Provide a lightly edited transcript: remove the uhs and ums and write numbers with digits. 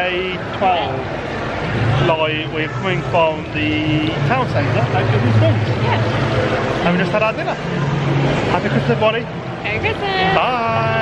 day 12. Like, we're coming from the town centre, like Goodman Springs. Yeah. And we just had our dinner. Happy Christmas, everybody. Merry Christmas. Bye.